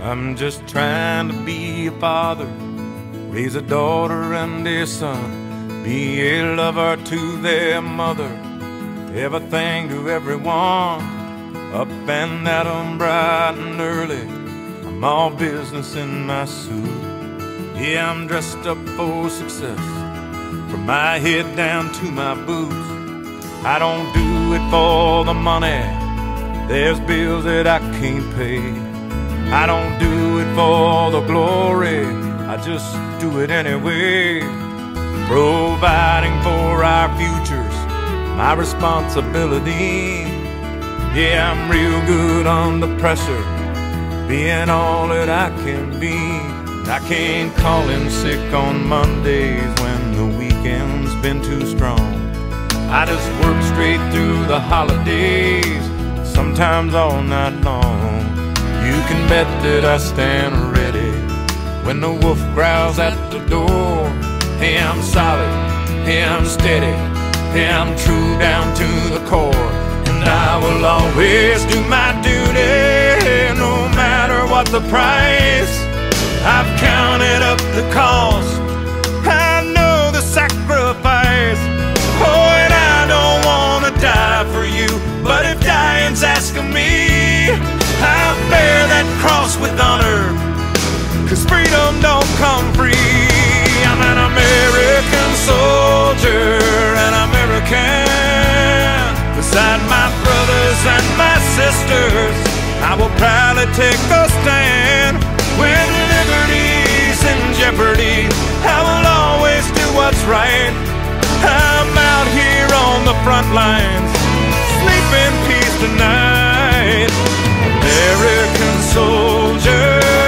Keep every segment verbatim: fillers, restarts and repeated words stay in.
I'm just trying to be a father, raise a daughter and a son, be a lover to their mother, everything to everyone. Up and at 'em bright and early, I'm all business in my suit. Yeah, I'm dressed up for success, from my head down to my boots. I don't do it for the money, there's bills that I can't pay. I don't do it for the glory, I just do it anyway. Providing for our futures, my responsibility. Yeah, I'm real good under pressure, being all that I can be. I can't call in sick on Mondays when the weekend's been too strong. I just work straight through the holidays, sometimes all night long. You can bet that I stand ready when the wolf growls at the door. Hey, I'm solid, hey, I'm steady, hey, I'm true down to the core. And I will always do my duty, no matter what the price. I've counted up the cost, I know the sacrifice. Oh, and I don't wanna die for you, but if dying's asking me, I'll bear that cross with honor, 'cause freedom don't come free. I'm an American soldier, an American. Beside my brothers and my sisters, I will proudly take a stand. When liberty's in jeopardy, I will always do what's right. I'm out here on the front lines, sleep in peace tonight. American soldier,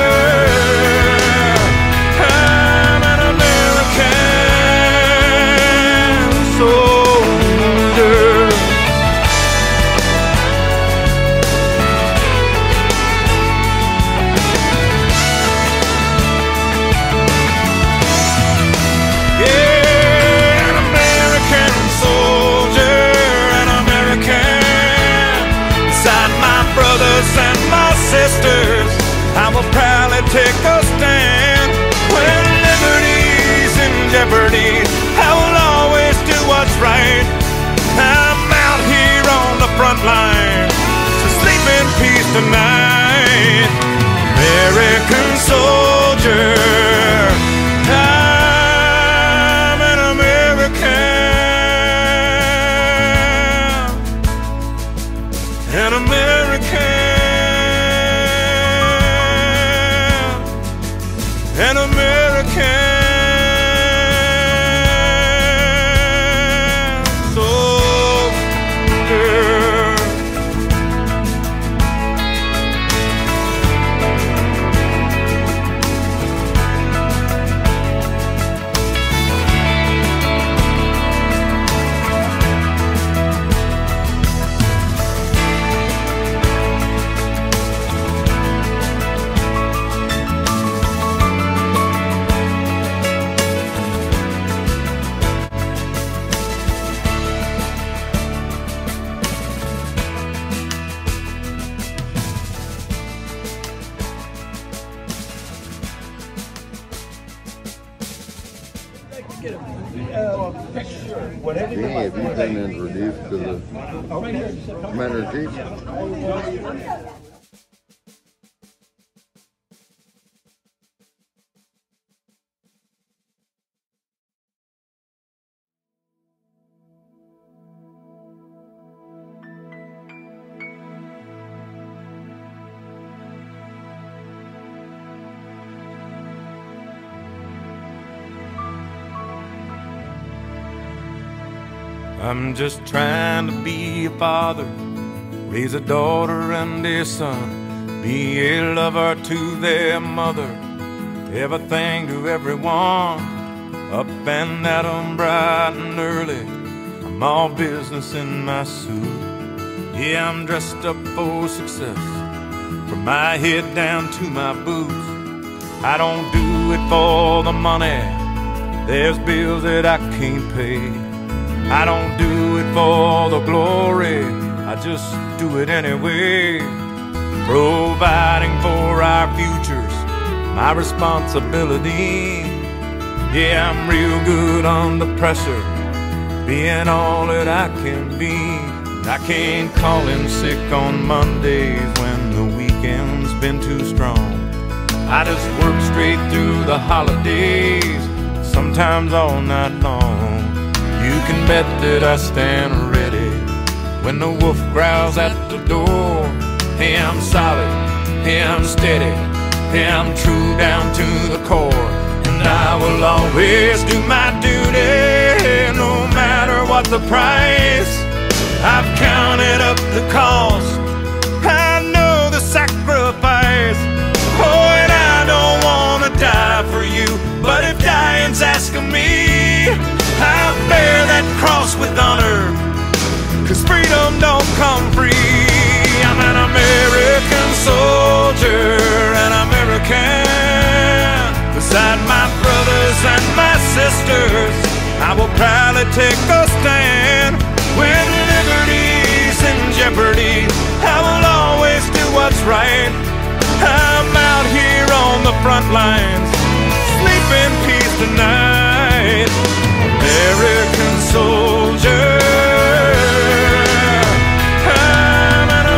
I'm an American soldier. Yeah, an American soldier, an American. Beside my brothers and my sisters, I will proudly take a stand. When liberty's in jeopardy, I will always do what's right. I'm out here on the front line, so sleep in peace tonight. American soldier, I'm an American, an American. An American soldier. Vinny, have you been introduced to the Commander-in-Chief? I'm just trying to be a father, raise a daughter and a son, be a lover to their mother, everything to everyone. Up and at 'em bright and early, I'm all business in my suit. Yeah, I'm dressed up for success, from my head down to my boots. I don't do it for the money, there's bills that I can't pay. I don't do it for the glory, I just do it anyway. Providing for our our futures my responsibility. Yeah, I'm real good under pressure, being all that I can be. I can't call in sick on Mondays when the weekend's been too strong. I just work straight through the holidays, sometimes all night long. You can bet that I stand ready when the wolf growls at the door. Hey, I'm solid, hey, I'm steady, hey, I'm true down to the core. And I will always do my duty, no matter what the price. I've counted up the cost, I know the sacrifice. Oh, and I don't want to die for you, but if dying's asking me, I'll bear that cross with honor, 'cause freedom don't come free. I'm an American soldier, an American. Beside my brothers and my sisters, I will proudly take a stand. When liberty's in jeopardy, I will always do what's right. I'm out here on the front lines, sleep in peace tonight. American soldier, I'm an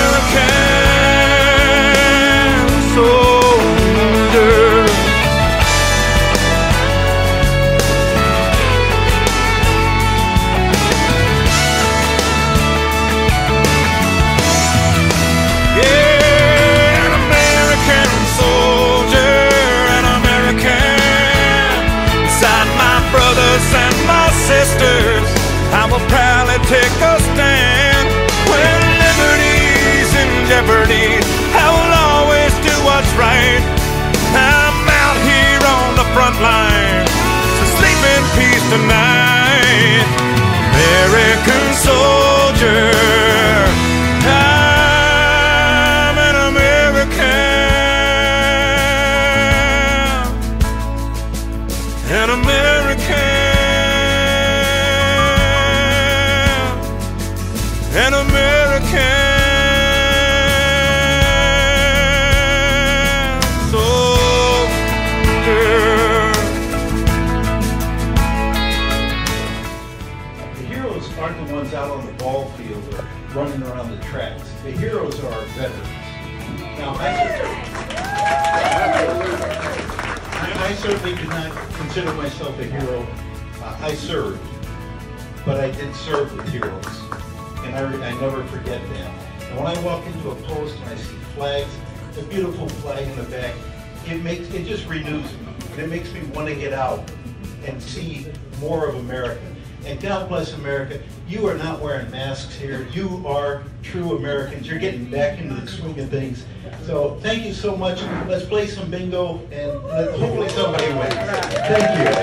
American soldier. And my sisters, I will proudly take a stand. When liberty's in jeopardy, I will always do what's right. I'm out here on the front line, so sleep in peace tonight. American soldier, I'm an American, an American. An American soldier. The heroes aren't the ones out on the ball field or running around the tracks. The heroes are our veterans. Now, I, I certainly do not consider myself a hero. Uh, I served, but I did serve with heroes. And I, I never forget that. And when I walk into a post and I see flags, a beautiful flag in the back, it makes it just renews me. And it makes me want to get out and see more of America. And God bless America. You are not wearing masks here. You are true Americans. You're getting back into the swing of things. So thank you so much. Let's play some bingo and hopefully somebody wins. Thank you.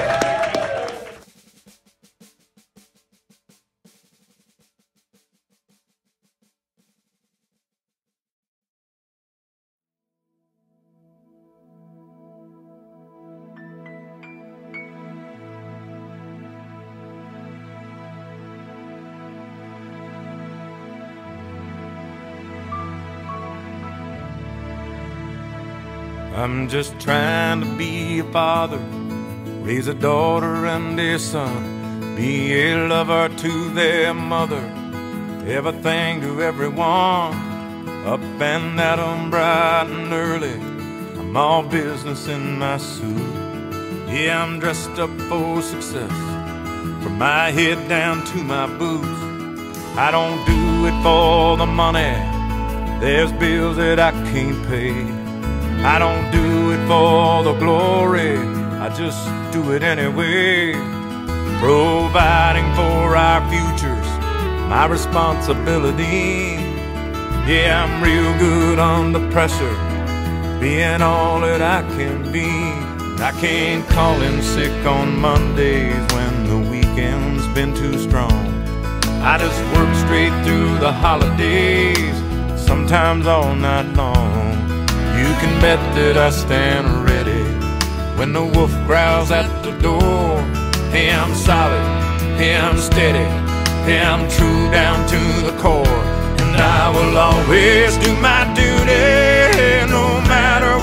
I'm just trying to be a father, raise a daughter and a son, be a lover to their mother, everything to everyone. Up and at 'em bright and early, I'm all business in my suit. Yeah, I'm dressed up for success, from my head down to my boots. I don't do it for the money, there's bills that I can't pay. I don't do it for the glory, I just do it anyway. Providing for our futures, my responsibility. Yeah, I'm real good under pressure, being all that I can be. I can't call in sick on Mondays when the weekend's been too strong. I just work straight through the holidays, sometimes all night long. You can bet that I stand ready when the wolf growls at the door. Hey, I'm solid, hey, I'm steady, hey, I'm true down to the core. And I will always do my duty, no matter what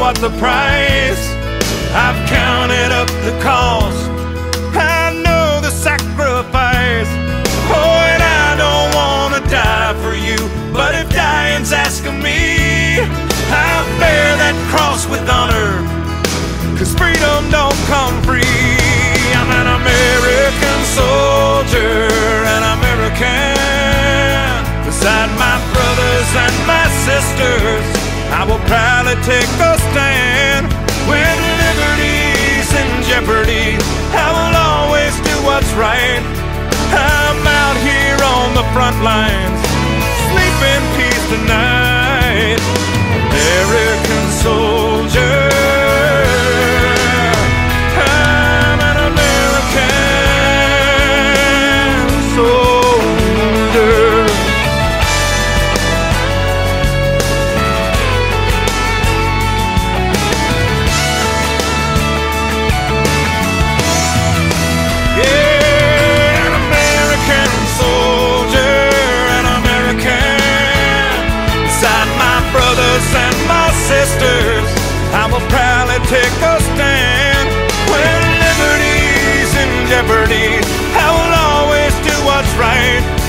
what the price. I've counted up the cost, I know the sacrifice. Oh, and I don't want to die for you, but if dying's asking me, I'll bear that cross with honor, 'cause freedom don't come free. I'm an American soldier, an American. Beside my brothers and my sisters, I will proudly take a stand. When liberty's in jeopardy, I will always do what's right. I'm out here on the front lines, sleep in peace tonight. American soldier, I'm an American soldier. And my sisters, I will proudly take a stand. When liberty's in jeopardy, I will always do what's right.